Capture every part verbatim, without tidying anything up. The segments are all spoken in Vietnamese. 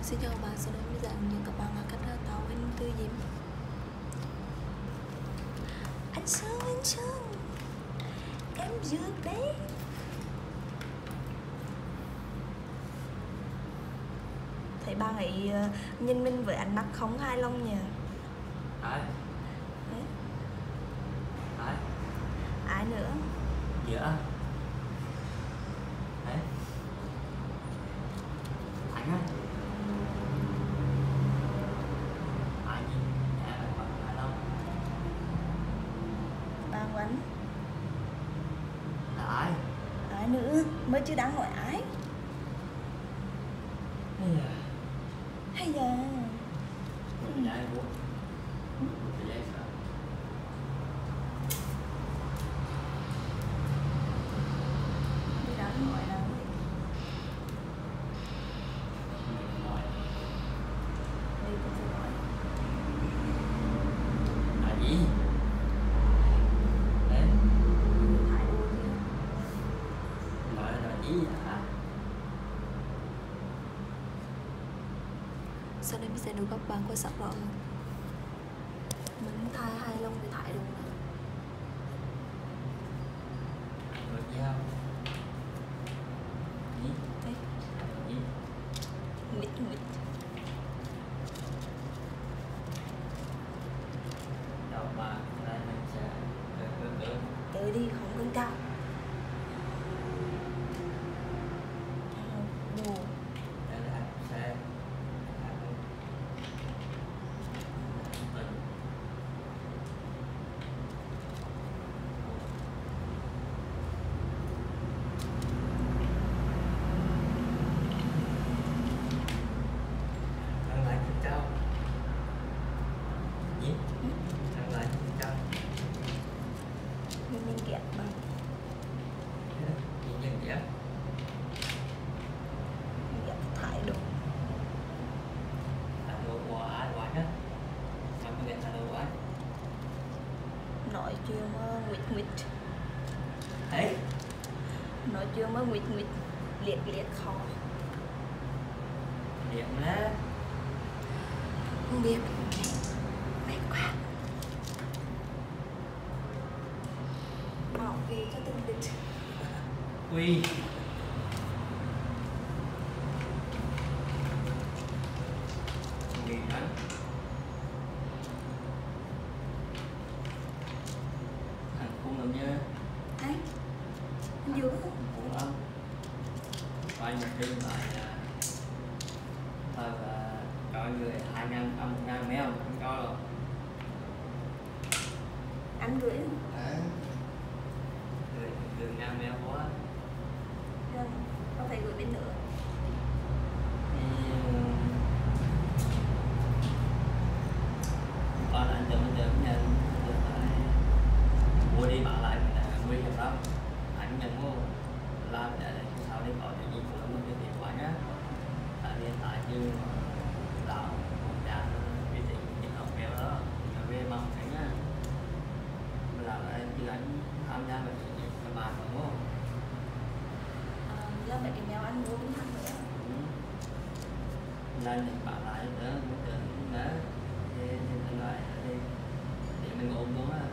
Xin chào các bạn, sau đây mình dạng những các bạn là cách tạo hình từ diễm. Anh Sơn, anh Sơn, em dược đấy. Thấy bạn ấy nhìn mình với ánh mắt không hài lòng nhỉ? Ai? Đấy. Ai? Ai nữa? Dạ. Đấy. Anh á. Ai nhìn nhà lại còn hài lòng? Bạn của anh. Là ai? Ai nữa? Mới chưa đáng hỏi ai. Hay là Hay da. Mình nhà em muốn Mình nhà em sao? Mới đáng hỏi là Mình nói đây cũng sẽ nói. là gì? Đấy. Thái độ gì? Nói là gì hả? Sau đây mình sẽ đưa các bạn quan sát rõ hơn. Mình thay hai lông để thái độ này. Rồi giao Gì? Đấy, Gì? mịt mịt. Đầu mà đây mình sẽ Cỡ cỡ cỡ Tới đi, không cần cao. Đồ. Đây là xe thằng lại thích trao gì thằng lại thích trao Mình mình ghét bạn. gì nhân vậy Mình ghét thái độ. là đồ của ai quá hết mà mới là đồ quá Nói chuyện mà nguyệt nguyệt. ấy Nói chuyện mà nguyệt nguyệt. Liệt liệt khó. điện á Không biết. Mệt quá. Bảo vệ cho tình địch. quy gì đó thằng cung làm như Đấy. Anh dưỡng không? cũng lắm coi một đêm lại là thôi là cho người hai ngàn ông một ngàn mèo không cho rồi Anh gửi không? à. người người ngàn mèo quá Rồi. Không phải gửi bên nữa. thì con anh cho mình được nhận được lại mua đi bảo lại mình là nguy hiểm lắm anh nhận mua làm để sau đi có những gì của mình cái tiền quá nhá tại hiện tại như lão một cha quyết định những học mèo đó là về mong thấy nhá là em chứ anh tham gia vào những các bạn đúng không À, là mấy cái mèo anh mua cũng thằng nữa. nên thì bạn lại nữa một trận nữa thì thì mình lại đi để mình ôm luôn á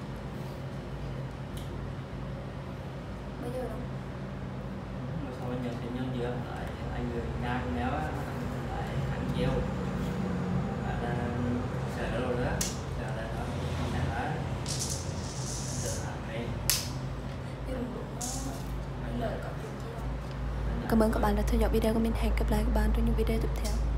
Bây giờ đâu? mà sau anh nhận thì nhân dựa lại anh người nhà con béo á lại ăn chiều và là sợ rồi đó sợ là nó không thể đó sợ làm đi Chứ đừng đúng đó. Anh lợi có chuyện gì đâu. Cảm ơn các bạn đã theo dõi video của mình. Hẹn gặp lại các bạn trong những video tiếp theo.